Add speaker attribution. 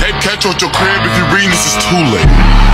Speaker 1: Catch you at your crib if you reading this, is too late.